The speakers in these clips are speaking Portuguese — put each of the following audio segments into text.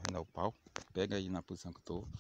vendo o pau? Pega aí na posição que eu tô.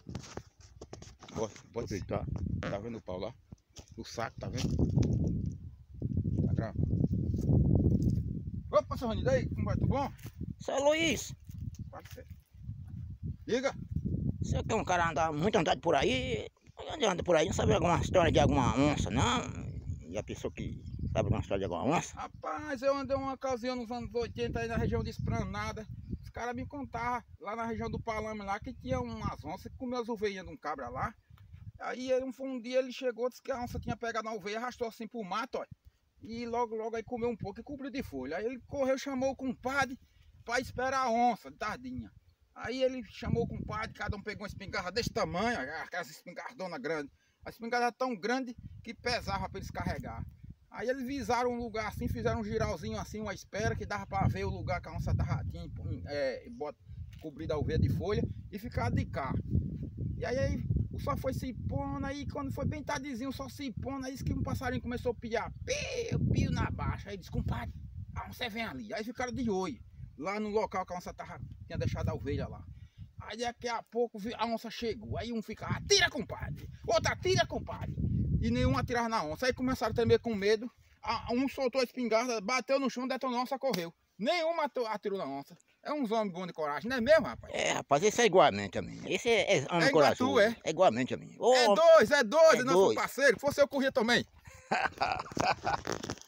Pode ver, tá vendo o pau lá? O saco, tá vendo? Tá gravando. Opa, seu Rony, daí, como vai? Tudo bom? Seu Luiz, Pode ser. Diga. você que é um cara muito andado por aí, anda por aí, não sabe alguma história de alguma onça, não? E a pessoa que sabe alguma história de alguma onça? Rapaz, eu andei uma ocasião nos anos 80 aí na região de Esplanada. Os caras me contavam lá na região do Palame lá que tinha umas onças que comiam as ovelhinhas de um cabra lá. Aí um dia ele chegou, disse que a onça tinha pegado a ovelha, arrastou assim pro mato, ó. E logo aí comeu um pouco e cobriu de folha. Aí ele correu, chamou o compadre para esperar a onça, de tardinha. Aí ele chamou o compadre, cada um pegou uma espingarda desse tamanho, aquelas espingardona grande. A espingarda tão grande que pesava para eles carregar. Aí eles visaram um lugar assim, fizeram um giralzinho assim, uma espera que dava para ver o lugar que a onça tinha cobrida a ovelha de folha e ficar de cá. E aí o sol foi se pondo, aí quando foi bem tardezinho, o sol se pondo, aí disse que um passarinho começou a piar, pio na baixa. Aí disse, compadre, a onça vem ali. Aí ficaram de olho, lá no local que a onça tinha deixado a ovelha lá. Aí daqui a pouco a onça chegou, aí um fica, atira compadre, outro atira compadre. E nenhum atirava na onça, aí começaram a tremer com medo. Um soltou a espingarda, bateu no chão, detonou, a onça correu. Nenhum atirou na onça. É uns homens bons de coragem, não é mesmo, rapaz? É, rapaz, esse é igualmente a mim. Esse é homem corajoso. É igualmente a mim. É dois, não é parceiro. Se fosse eu corria também.